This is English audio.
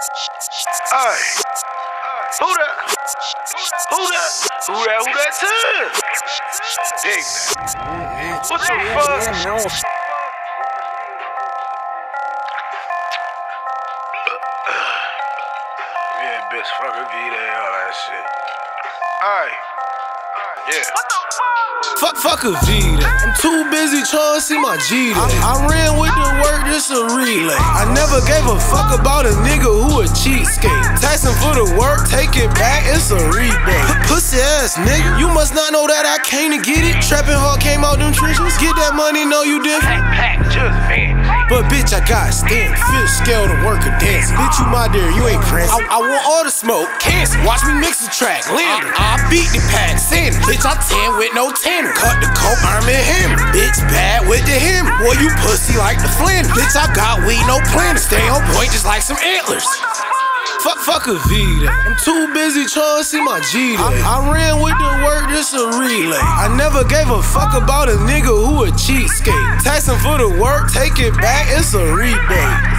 Ay. Who that? Who that? Who that to? Dig that. What the fuck? Yeah, bitch, fuck a V-Day, all that shit. Alright. Yeah. What the fuck? Fuck a V-Day. I'm too busy trying to see my G-Day. I ran with the work, this a relay. I never gave a fuck about a nigga who a cheapskate. Taxing for the work, take it back, it's a rebate. Pussy ass nigga, you must not know that I came to get it. Trapping hard came out them trenches. Get that money, know you different. Pack, just fan. But bitch, I got stand. Fish scale to work a dance. Bitch, you my dear, you ain't pressed. I want all the smoke, cancel. Watch me mix the track, land. I beat the pack, send. Bitch, I 10 with no tenor. Cut the coke, arm and hammer. Bitch, bad with the hammer. Boy, you pussy like the Flanders. Bitch, I got weed, no planner. Stay on point just like some antlers. Fuck a V-Day. I'm too busy trying to see my G-Day. I ran with the work, this a relay. I never gave a fuck about a nigga who a cheapskate. Taxing for the work, take it back, it's a rebate.